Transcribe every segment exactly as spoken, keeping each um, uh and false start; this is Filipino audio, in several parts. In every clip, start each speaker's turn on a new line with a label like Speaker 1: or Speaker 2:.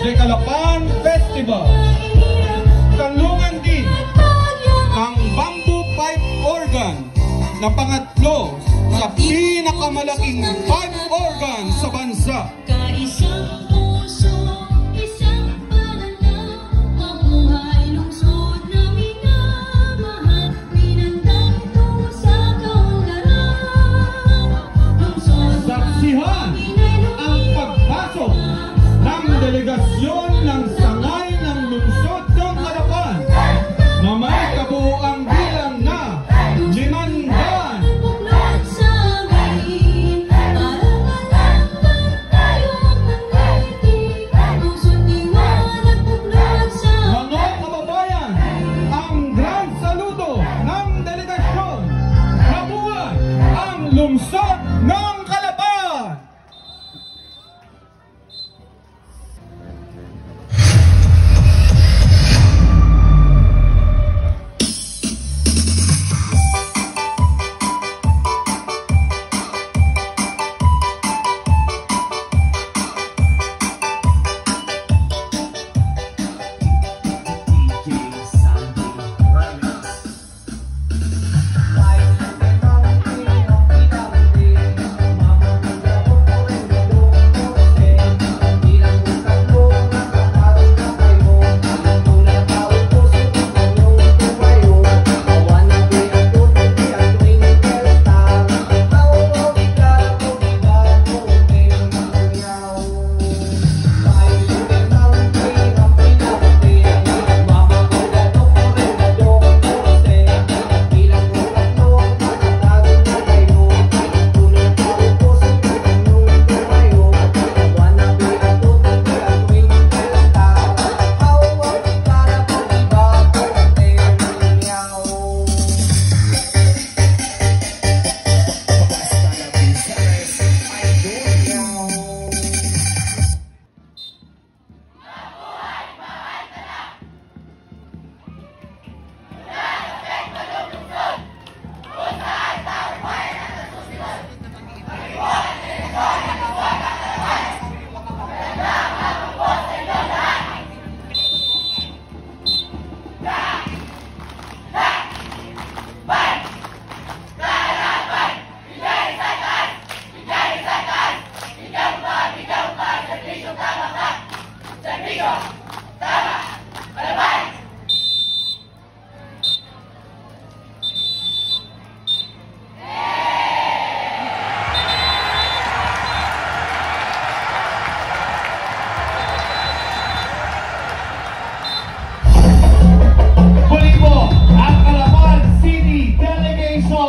Speaker 1: de Calapan Festival. Talungan din ng bamboo pipe organ na pangatlo sa pinakamalaking pipe organ sa bansa.
Speaker 2: Kaisang puso, isang pananaw, mabuhay lungsod na minamahal, pinagtanto sa kaunlaran.
Speaker 1: Saksihan ang pagpasok ng delegasyon ng sangay ng lungsod ng Calapan na may kabuuang bilang na limandaan. Mga kababayan, ang grand saludo ng delegasyon. Mabuhay ang lungsod ng Calapan!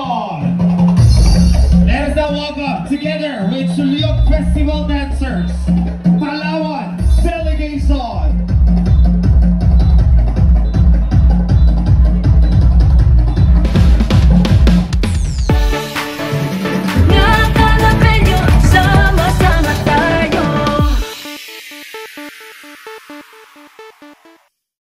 Speaker 3: Together with Chuluyok Festival dancers.